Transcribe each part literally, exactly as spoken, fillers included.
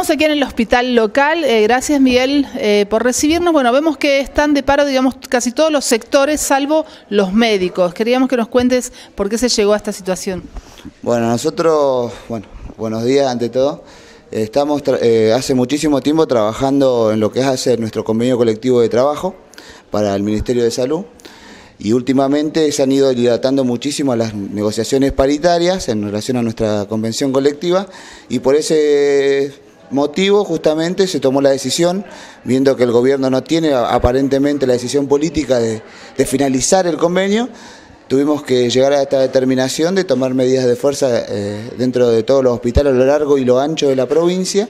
Estamos aquí en el hospital local. Eh, gracias, Miguel, eh, por recibirnos. Bueno, vemos que están de paro, digamos, casi todos los sectores, salvo los médicos. Queríamos que nos cuentes por qué se llegó a esta situación. Bueno, nosotros, bueno, buenos días ante todo. Estamos eh, hace muchísimo tiempo trabajando en lo que es hacer nuestro convenio colectivo de trabajo para el Ministerio de Salud. Y últimamente se han ido dilatando muchísimo las negociaciones paritarias en relación a nuestra convención colectiva, y por ese motivo justamente se tomó la decisión, viendo que el gobierno no tiene aparentemente la decisión política de, de finalizar el convenio. Tuvimos que llegar a esta determinación de tomar medidas de fuerza eh, dentro de todos los hospitales a lo largo y lo ancho de la provincia,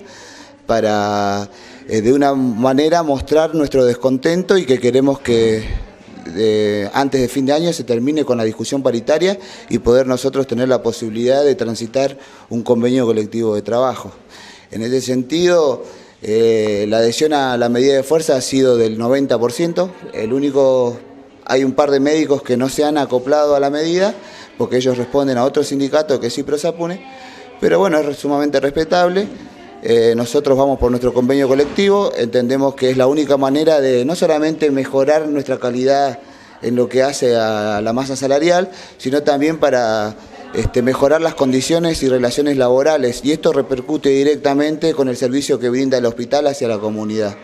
para eh, de una manera mostrar nuestro descontento y que queremos que De, antes de fin de año se termine con la discusión paritaria y poder nosotros tener la posibilidad de transitar un convenio colectivo de trabajo. En ese sentido, eh, la adhesión a la medida de fuerza ha sido del noventa por ciento. El único, hay un par de médicos que no se han acoplado a la medida porque ellos responden a otro sindicato que sí prosapune, pero bueno, es sumamente respetable. Eh, nosotros vamos por nuestro convenio colectivo, entendemos que es la única manera de no solamente mejorar nuestra calidad en lo que hace a la masa salarial, sino también para este, mejorar las condiciones y relaciones laborales, y esto repercute directamente con el servicio que brinda el hospital hacia la comunidad.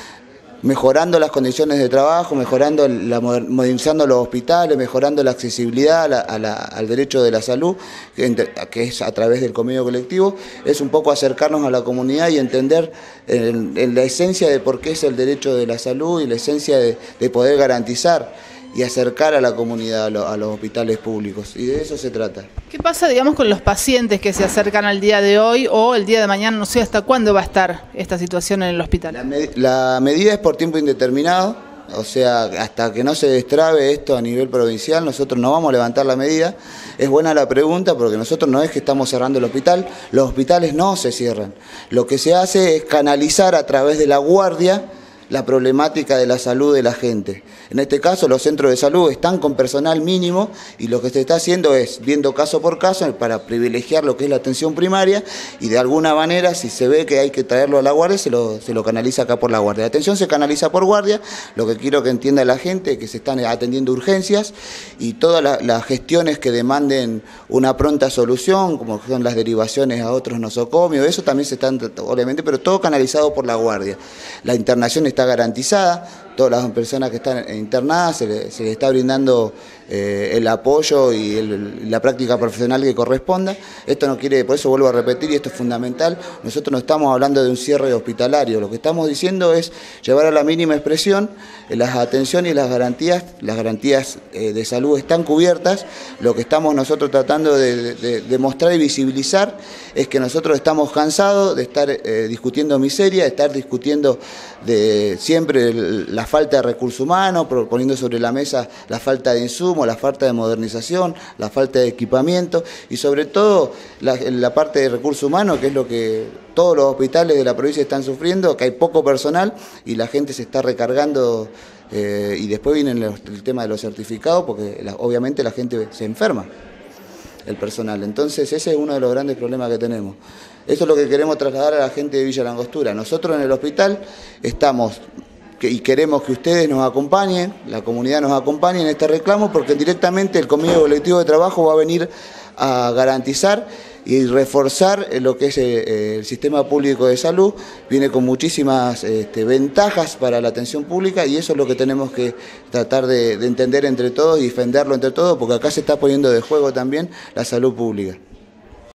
Mejorando las condiciones de trabajo, mejorando la, modernizando los hospitales, mejorando la accesibilidad a la, a la, al derecho de la salud, que, que es a través del convenio colectivo, es un poco acercarnos a la comunidad y entender en, en la esencia de por qué es el derecho de la salud y la esencia de, de poder garantizar y acercar a la comunidad a, lo, a los hospitales públicos, y de eso se trata. ¿Qué pasa, digamos, con los pacientes que se acercan al día de hoy o el día de mañana? No sé hasta cuándo va a estar esta situación en el hospital. La, med la medida es por tiempo indeterminado, o sea, hasta que no se destrabe esto a nivel provincial, nosotros no vamos a levantar la medida. Es buena la pregunta, porque nosotros no es que estamos cerrando el hospital, los hospitales no se cierran. Lo que se hace es canalizar a través de la guardia la problemática de la salud de la gente. En este caso, los centros de salud están con personal mínimo, y lo que se está haciendo es viendo caso por caso para privilegiar lo que es la atención primaria, y de alguna manera, si se ve que hay que traerlo a la guardia, se lo, se lo canaliza acá por la guardia. La atención se canaliza por guardia. Lo que quiero que entienda la gente es que se están atendiendo urgencias, y todas la, las gestiones que demanden una pronta solución, como son las derivaciones a otros nosocomios, eso también se están, obviamente, pero todo canalizado por la guardia. La internación está garantizada. Todas las personas que están internadas se les le está brindando eh, el apoyo y el, la práctica profesional que corresponda. Esto no quiere, por eso vuelvo a repetir, y esto es fundamental, nosotros no estamos hablando de un cierre hospitalario, lo que estamos diciendo es llevar a la mínima expresión eh, las atenciones y las garantías. Las garantías eh, de salud están cubiertas. Lo que estamos nosotros tratando de, de, de mostrar y visibilizar es que nosotros estamos cansados de estar eh, discutiendo miseria, de estar discutiendo de siempre el, la falta de recursos humanos, poniendo sobre la mesa la falta de insumos, la falta de modernización, la falta de equipamiento, y sobre todo la, la parte de recursos humanos, que es lo que todos los hospitales de la provincia están sufriendo, que hay poco personal y la gente se está recargando, eh, y después viene el, el tema de los certificados, porque la, obviamente la gente se enferma, el personal. Entonces ese es uno de los grandes problemas que tenemos. Eso es lo que queremos trasladar a la gente de Villa Langostura. Nosotros en el hospital estamos y queremos que ustedes nos acompañen, la comunidad nos acompañe en este reclamo, porque directamente el convenio colectivo de trabajo va a venir a garantizar y reforzar lo que es el sistema público de salud. Viene con muchísimas este, ventajas para la atención pública, y eso es lo que tenemos que tratar de, de entender entre todos y defenderlo entre todos, porque acá se está poniendo de juego también la salud pública.